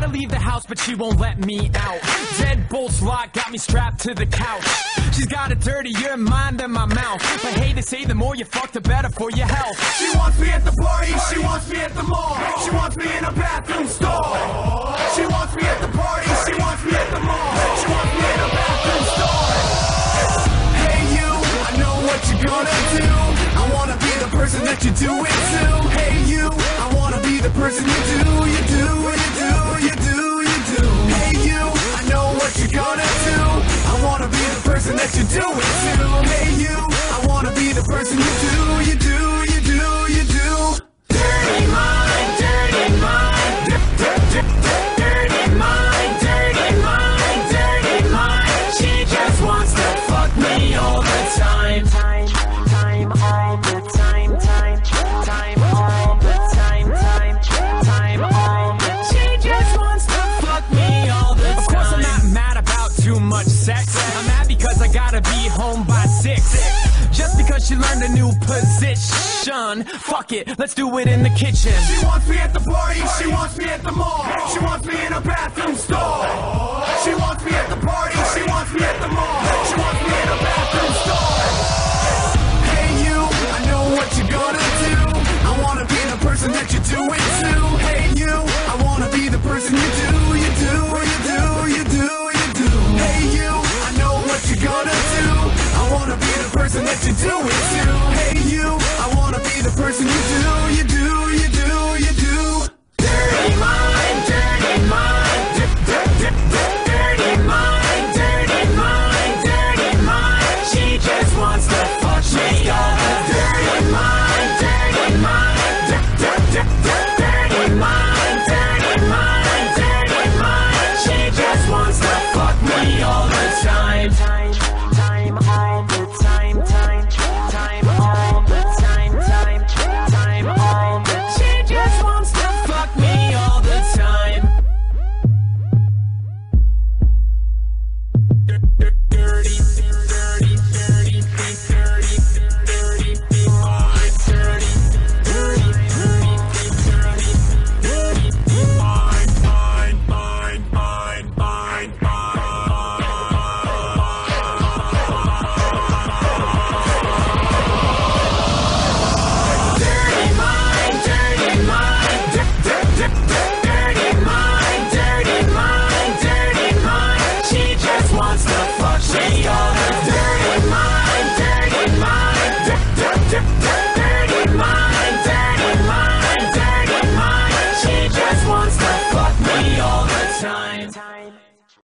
leave the house, but she won't let me out. Deadbolts locked, got me strapped to the couch. She's got a dirtier mind than my mouth. But hey, they say the more you fuck, the better for your health. She wants me at the party, she wants me at the mall. She wants me in a bathroom stall. She wants me at the party, she wants me at the mall. She wants me in a bathroom stall. Hey you, I know what you're gonna do. I wanna be the person that you do it to. Hey you, I wanna be the person you do. You do, you do, you do, you do. Hey you, I know what you're gonna do. I wanna be the person that you do it to. Hey you, I wanna be the person you do, you do, you do, you do. Dirty mind, dirty mind, dirty mind, dirty mind, dirty mind. She just wants to fuck me all the time. Time all the time, time all the time, time all the time. She just wants to fuck me all the time. Of course I'm not mad about too much sex. I'm mad because I gotta be home by 6. Just because she learned a new position. Fuck it, let's do it in the kitchen. She wants me at the party, she wants me at the mall. She wants me in a bathroom stall. She wants me at the party, she wants me at the mall. She wants me in a bathroom stall. Hey you, I know what you're gonna do. I wanna be the person that you do it to. Hey you, I wanna be the person you do. You do, you do, you do, you do. Hey you, I know what you're gonna do. I wanna be the person that you do it to.